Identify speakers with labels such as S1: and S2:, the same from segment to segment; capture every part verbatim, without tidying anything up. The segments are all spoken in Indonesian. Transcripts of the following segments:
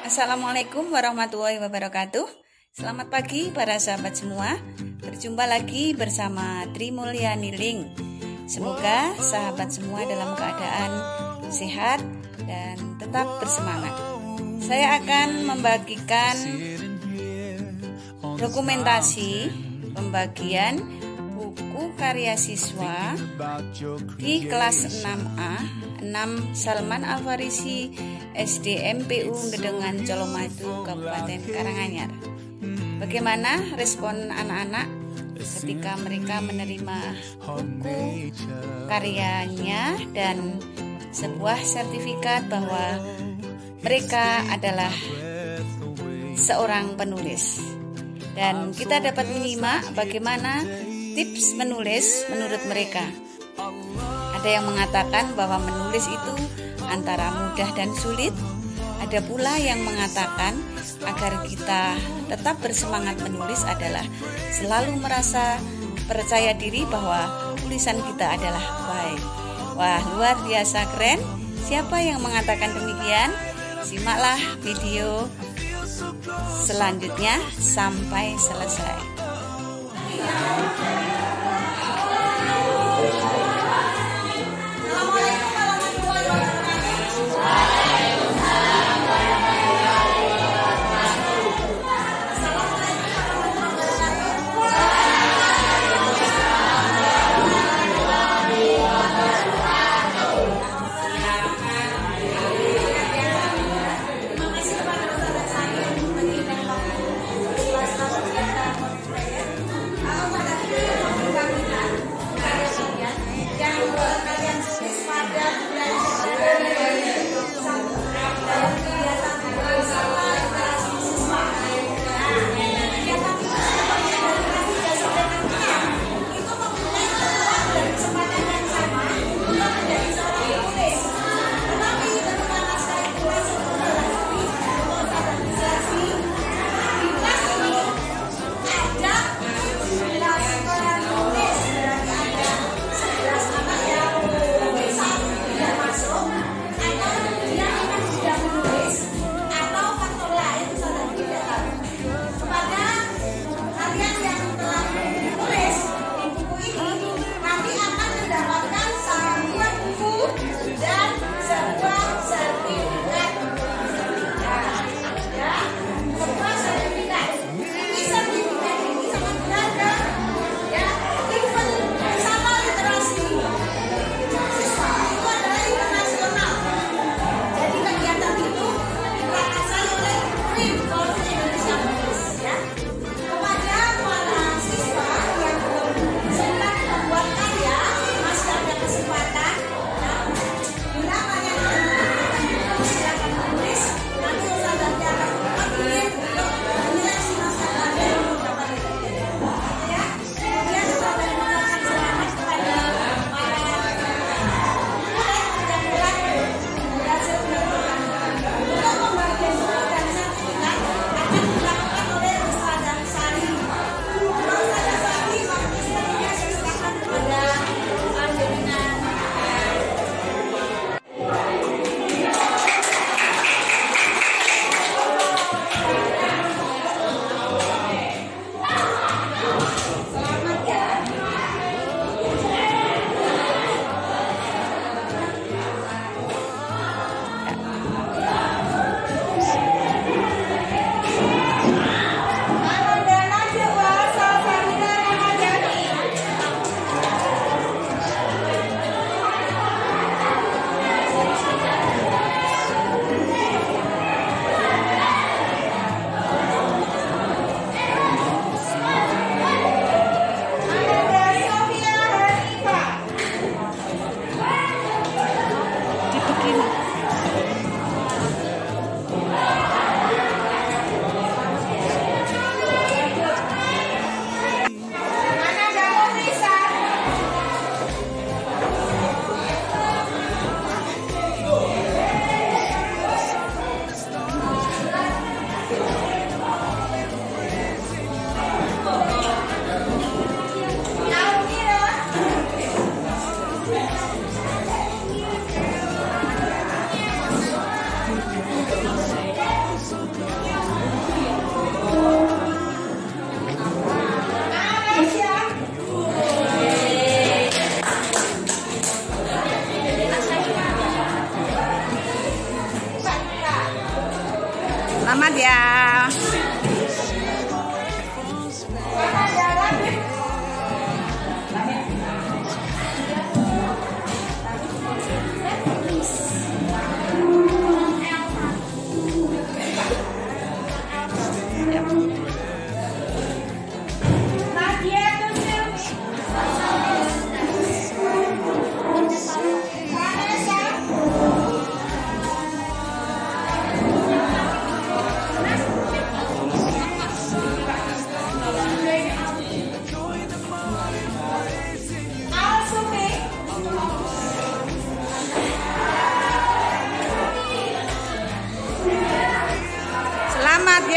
S1: Assalamualaikum warahmatullahi wabarakatuh. Selamat pagi para sahabat semua. Berjumpa lagi bersama Tri Mulyani Ling. Semoga sahabat semua dalam keadaan sehat dan tetap bersemangat. Saya akan membagikan dokumentasi pembagian buku karya siswa di kelas enam A enam Salman Al-Farisi S D M P U Gedengan Colomadu Kabupaten Karanganyar. Bagaimana respon anak-anak ketika mereka menerima buku karyanya dan sebuah sertifikat bahwa mereka adalah seorang penulis. Dan kita dapat menyimak bagaimana tips menulis menurut mereka. Ada yang mengatakan bahwa menulis itu antara mudah dan sulit. Ada pula yang mengatakan agar kita tetap bersemangat menulis adalah selalu merasa percaya diri bahwa tulisan kita adalah baik. Wah, luar biasa keren. Siapa yang mengatakan demikian? Simaklah video selanjutnya sampai selesai.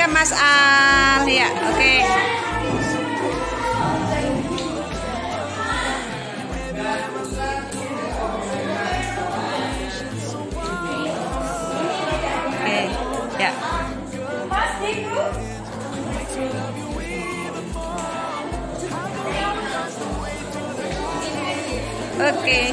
S1: ya Mas Al. Ya, oke. Okay. Oke, ya. Oke. Okay.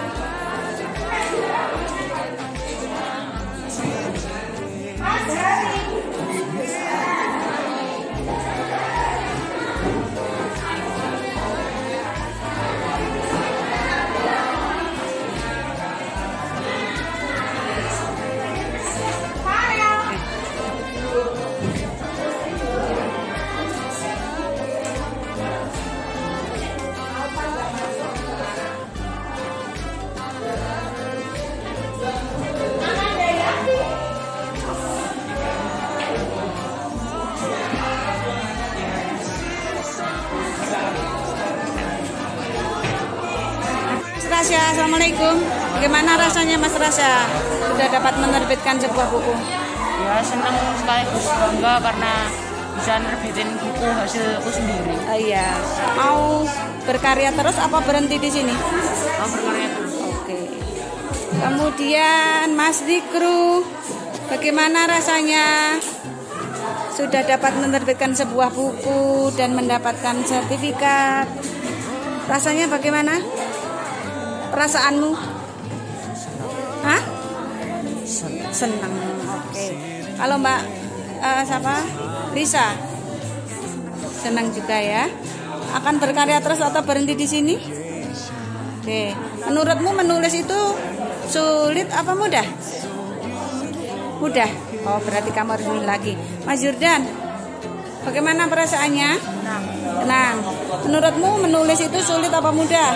S1: Rasya, assalamualaikum. Bagaimana rasanya Mas Rasya sudah dapat menerbitkan sebuah buku?
S2: Ya senang sekaligus bangga karena bisa nerbitin buku hasilku sendiri.
S1: Oh, iya. Mau berkarya terus apa berhenti di sini?
S2: Mau berkarya terus.
S1: Oke. Kemudian Mas Dikru, bagaimana rasanya sudah dapat menerbitkan sebuah buku dan mendapatkan sertifikat? Rasanya bagaimana? Perasaanmu? Hah? Senang. Oke. Kalau Mbak uh, siapa? Lisa? Senang juga ya. Akan berkarya terus atau berhenti di sini? Oke. Menurutmu menulis itu sulit apa mudah? Mudah. Oh, berarti kamu harus menulis lagi. Mas Jordan, bagaimana perasaannya?
S2: Tenang.
S1: Tenang. Menurutmu menulis itu sulit apa mudah?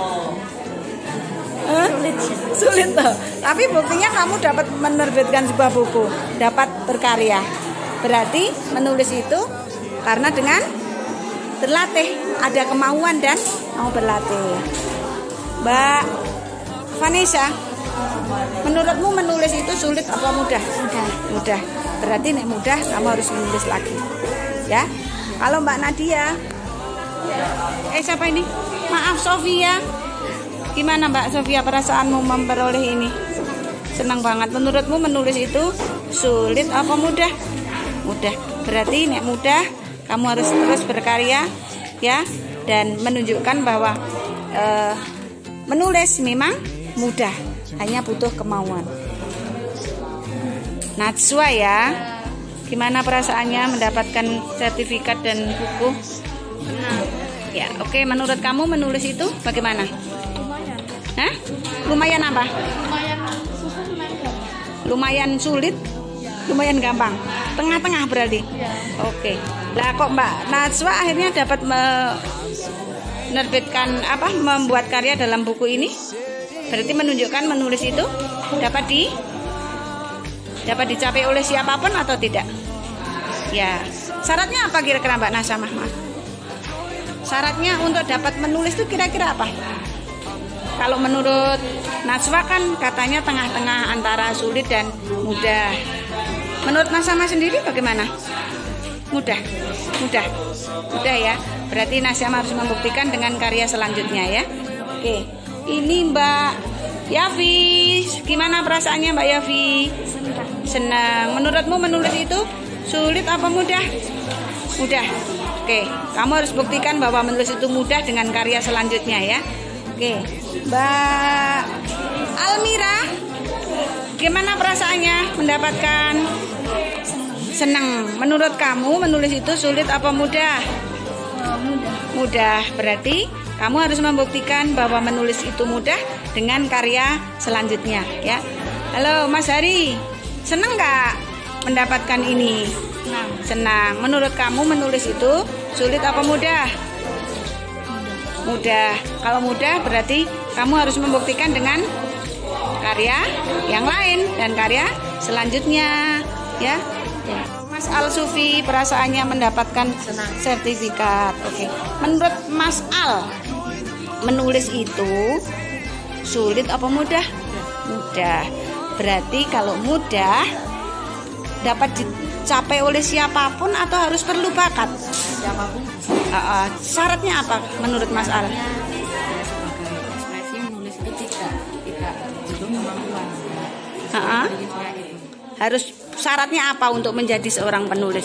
S2: Sulit.
S1: Sulit toh. Tapi buktinya kamu dapat menerbitkan sebuah buku, dapat berkarya. Berarti menulis itu karena dengan berlatih, ada kemauan dan mau berlatih. Mbak Vanessa, menurutmu menulis itu sulit apa mudah?
S2: Mudah.
S1: Mudah. Berarti nek mudah kamu harus menulis lagi. Ya. Kalau Mbak Nadia, eh siapa ini? Maaf Sofia. Gimana Mbak Sofia perasaanmu memperoleh ini? Senang banget. Menurutmu menulis itu sulit apa mudah? Mudah. Berarti nek mudah kamu harus terus berkarya ya dan menunjukkan bahwa uh, menulis memang mudah, hanya butuh kemauan. Najwa ya. Gimana perasaannya mendapatkan sertifikat dan buku?
S2: Senang.
S1: Ya, oke. Okay. Menurut kamu menulis itu bagaimana? Hah? Lumayan apa?
S2: Lumayan susah, lumayan gampang.
S1: Lumayan sulit, lumayan gampang. Tengah-tengah berarti.
S2: Ya.
S1: Oke. Lah kok Mbak Najwa akhirnya dapat menerbitkan apa? Membuat karya dalam buku ini? Berarti menunjukkan menulis itu dapat di dapat dicapai oleh siapapun atau tidak? Ya. Syaratnya apa kira-kira Mbak Najwa? Syaratnya untuk dapat menulis itu kira-kira apa? Kalau menurut Najwa kan katanya tengah-tengah antara sulit dan mudah. Menurut Najwa sendiri bagaimana? Mudah, mudah, mudah ya. Berarti Najwa harus membuktikan dengan karya selanjutnya ya. Oke, ini Mbak Yafi. Gimana perasaannya Mbak Yafi?
S2: Senang.
S1: Senang. Menurutmu menulis itu sulit apa mudah? Mudah. Oke, kamu harus buktikan bahwa menulis itu mudah dengan karya selanjutnya ya. Oke, Mbak Almira, gimana perasaannya mendapatkan? Senang. Menurut kamu menulis itu sulit apa mudah?
S2: Oh, mudah.
S1: Mudah. Berarti kamu harus membuktikan bahwa menulis itu mudah dengan karya selanjutnya ya. Halo Mas Hari, senang nggak mendapatkan ini?
S2: Senang.
S1: Senang. Menurut kamu menulis itu sulit apa mudah? Mudah. Kalau mudah berarti kamu harus membuktikan dengan karya yang lain dan karya selanjutnya ya. Ya. Mas Al Sufi perasaannya mendapatkan
S2: Senang.
S1: sertifikat. Oke. Menurut Mas Al, menulis itu sulit apa mudah? Mudah. Berarti kalau mudah dapat dicapai oleh siapapun atau harus perlu bakat?
S2: Siapapun.
S1: Uh, uh, syaratnya apa menurut Mas Al?
S2: Ya, sebagai ekspresi menulis itu tidak tidak butuh kemampuan.
S1: Uh, uh. Harus syaratnya apa untuk menjadi seorang penulis?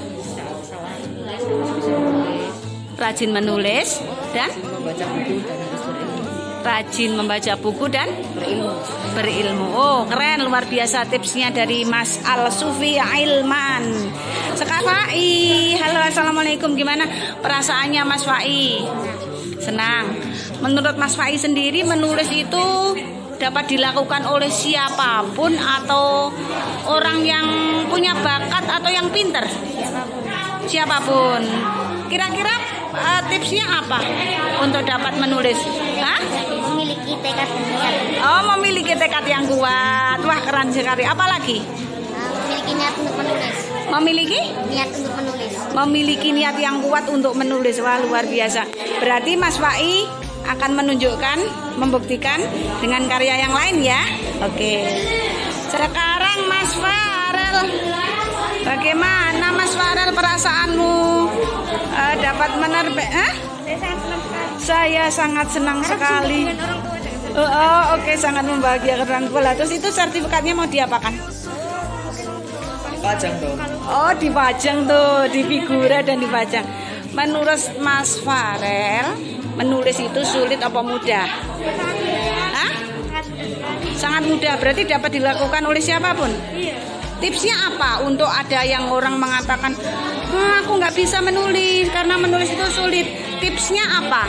S1: Rajin menulis dan
S2: membaca buku dan harus berilmu.
S1: Rajin membaca buku dan
S2: Berilmu.
S1: berilmu. Oh, keren, luar biasa tipsnya dari Mas Al Sufi Ilman. Sekar Fai, halo, assalamualaikum. Gimana perasaannya Mas Fai? Senang. Menurut Mas Fai sendiri, menulis itu dapat dilakukan oleh siapapun atau orang yang punya bakat atau yang pinter? Siapapun. Kira-kira uh, tipsnya apa untuk dapat menulis? Hah?
S3: Memiliki tekad yang kuat.
S1: Oh, memiliki tekad yang kuat. Wah, keren sekali. Apalagi?
S3: Uh, memiliki niat untuk menulis.
S1: Memiliki?
S3: Niat untuk menulis.
S1: Memiliki niat yang kuat untuk menulis. Wah, luar biasa. Berarti Mas Fai akan menunjukkan, membuktikan dengan karya yang lain ya. Oke. Sekarang Mas Farel, bagaimana Mas Farel perasaanmu uh, dapat menerbit? Eh? Saya sangat senang sekali. Oh, oh oke, okay. Sangat membahagiakan orang tua. Terus itu sertifikatnya mau diapakan?
S2: Pajang dong.
S1: Oh, dipajang tuh, di figura dan dipajang. Menurut Mas Farel, menulis itu sulit apa mudah? Hah? Sangat mudah. Berarti dapat dilakukan oleh siapapun?
S3: Iya.
S1: Tipsnya apa untuk ada yang orang mengatakan, ah, aku nggak bisa menulis karena menulis itu sulit. Tipsnya apa?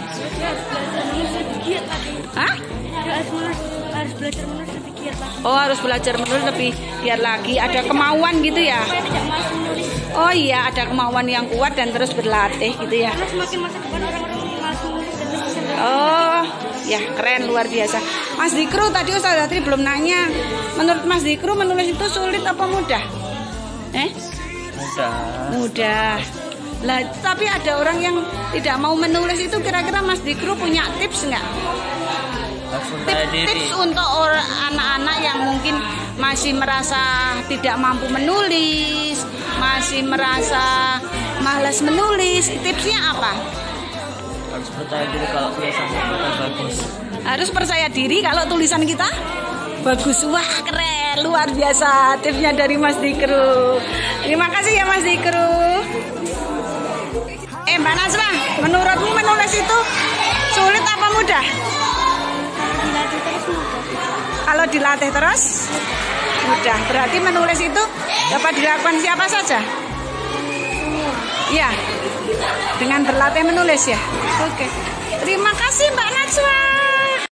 S1: Hah?
S3: Harus belajar menulis lebih giat lagi.
S1: Oh, harus belajar menulis lebih giat lagi. Ada kemauan gitu ya? Oh iya, ada kemauan yang kuat dan terus berlatih gitu ya.
S3: Karena semakin masa depan orang-orang malas menulis dan lebih bisa.
S1: Oh, ya keren, luar biasa. Mas Dikru, tadi Ustaz Datri belum nanya. Menurut Mas Dikru, menulis itu sulit apa mudah? Eh?
S2: Mudah.
S1: Mudah. Lah, tapi ada orang yang tidak mau menulis itu, kira-kira Mas Dikru punya tips nggak? Tips, tips untuk orang anak-anak yang mungkin masih merasa tidak mampu menulis, masih merasa malas menulis, tipsnya apa?
S2: Harus percaya diri kalau tulisan kita bagus.
S1: Harus percaya diri kalau tulisan kita bagus. Wah, keren, luar biasa tipsnya dari Mas Dikru. Terima kasih ya Mas Dikru. Eh Mbak Nazwa, menurutmu menulis itu sulit apa mudah?
S3: Dilatih terus mudah.
S1: Kalau dilatih terus mudah. Berarti menulis itu dapat dilakukan siapa saja? Iya, dengan berlatih menulis ya. Oke. Terima kasih Mbak Najwa.